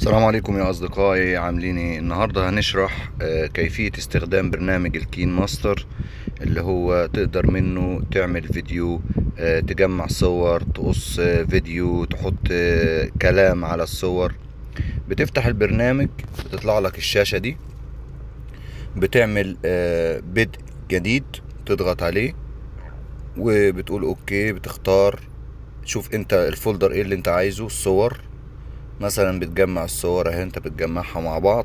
السلام عليكم يا أصدقائي، عاملين ايه؟ النهاردة هنشرح كيفية استخدام برنامج الكين ماستر، اللي هو تقدر منه تعمل فيديو، تجمع صور، تقص فيديو، تحط كلام على الصور. بتفتح البرنامج بتطلع لك الشاشة دي، بتعمل بدء جديد، تضغط عليه وبتقول اوكي. بتختار، شوف انت الفولدر ايه اللي انت عايزه. الصور مثلا بتجمع الصور اهي، انت بتجمعها مع بعض.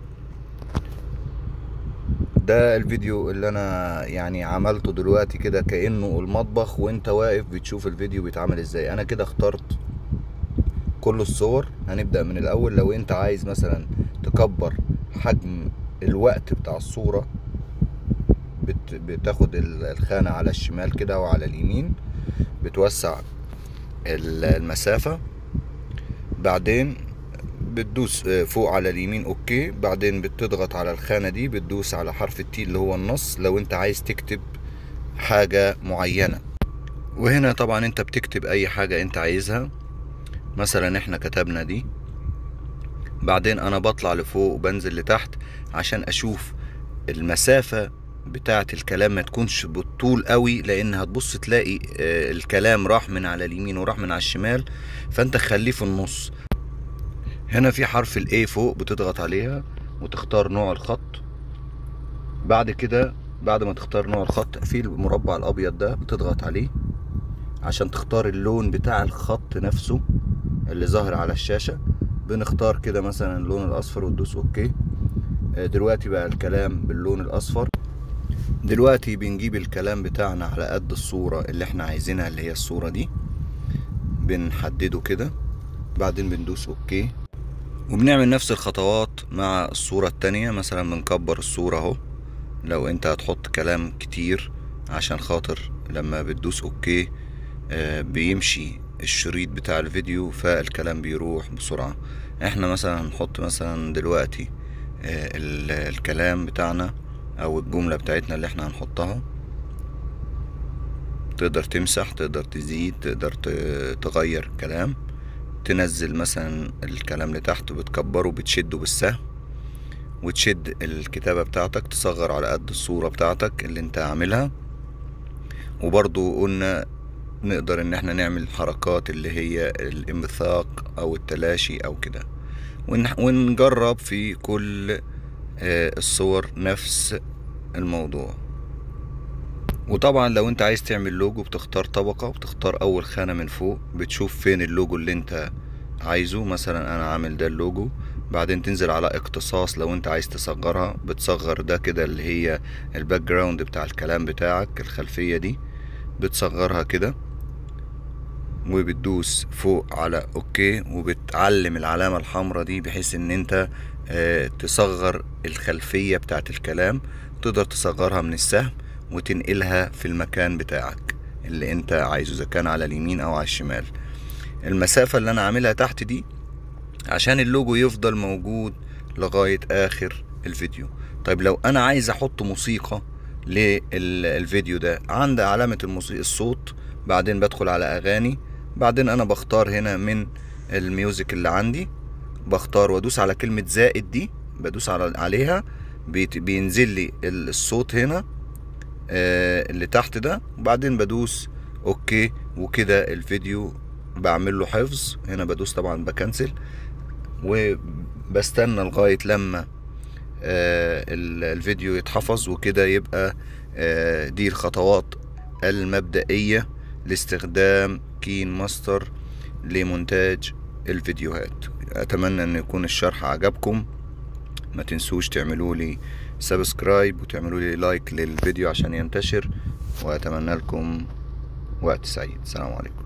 ده الفيديو اللي انا يعني عملته دلوقتي كده، كأنه المطبخ وانت واقف بتشوف الفيديو بيتعمل ازاي. انا كده اخترت كل الصور. هنبدأ من الاول. لو انت عايز مثلا تكبر حجم الوقت بتاع الصورة، بتاخد الخانة على الشمال كده وعلى اليمين، بتوسع المسافة. بعدين بتدوس فوق على اليمين اوكي. بعدين بتضغط على الخانة دي، بتدوس على حرف التي اللي هو النص لو انت عايز تكتب حاجة معينة. وهنا طبعا انت بتكتب اي حاجة انت عايزها. مثلا احنا كتبنا دي. بعدين انا بطلع لفوق وبنزل لتحت عشان اشوف المسافة بتاعة الكلام ما تكونش بالطول قوي، لان هتبص تلاقي الكلام راح من على اليمين وراح من على الشمال، فانت خليه في النص. هنا في حرف الاي فوق، بتضغط عليها وتختار نوع الخط. بعد كده بعد ما تختار نوع الخط، في المربع الابيض ده بتضغط عليه عشان تختار اللون بتاع الخط نفسه اللي ظاهر على الشاشة. بنختار كده مثلا اللون الاصفر وتدوس اوكي. دلوقتي بقى الكلام باللون الاصفر. دلوقتي بنجيب الكلام بتاعنا على قد الصورة اللي احنا عايزينها، اللي هي الصورة دي، بنحدده كده. بعدين بندوس اوكي، وبنعمل نفس الخطوات مع الصورة التانية. مثلا بنكبر الصورة اهو لو انت هتحط كلام كتير، عشان خاطر لما بتدوس اوكي بيمشي الشريط بتاع الفيديو، فالكلام بيروح بسرعة. احنا مثلا هنحط مثلا دلوقتي الكلام بتاعنا او الجملة بتاعتنا اللي احنا هنحطها. تقدر تمسح، تقدر تزيد، تقدر تغير كلام، تنزل مثلا الكلام لتحت وبتكبره، بتشده بالسهم وتشد الكتابة بتاعتك، تصغر على قد الصورة بتاعتك اللي انت عاملها. وبرضو قلنا نقدر ان احنا نعمل حركات اللي هي الانبثاق او التلاشي او كده، ونجرب في كل الصور نفس الموضوع. وطبعا لو انت عايز تعمل لوجو، بتختار طبقة وبتختار اول خانة من فوق، بتشوف فين اللوجو اللي انت عايزه. مثلا انا عامل ده اللوجو. بعدين تنزل على اختصاص لو انت عايز تصغرها، بتصغر ده كده اللي هي الباك جراوند بتاع الكلام بتاعك، الخلفية دي بتصغرها كده، وبتدوس فوق على اوكي، وبتعلم العلامة الحمراء دي بحيث ان انت تصغر الخلفية بتاعت الكلام. تقدر تصغرها من السهم وتنقلها في المكان بتاعك اللي انت عايزه، اذا كان على اليمين او على الشمال. المسافة اللي انا عاملها تحت دي عشان اللوجو يفضل موجود لغاية اخر الفيديو. طيب لو انا عايز احط موسيقى للفيديو ده، عند علامة الموسيقى الصوت، بعدين بدخل على اغاني. بعدين انا بختار هنا من الميوزك اللي عندي، بختار وادوس على كلمة زائد دي، بدوس عليها، بينزل لي الصوت هنا اللي تحت ده. وبعدين بدوس اوكي، وكده الفيديو بعمل له حفظ. هنا بدوس طبعا بكنسل، وبستنى لغاية لما الفيديو يتحفظ. وكده يبقى دي الخطوات المبدئية لاستخدام كين ماستر لمونتاج الفيديوهات. اتمنى ان يكون الشرح عجبكم. ما تنسوش تعملوا لي سبسكرايب وتعملوا لي لايك للفيديو عشان ينتشر، واتمنى لكم وقت سعيد. السلام عليكم.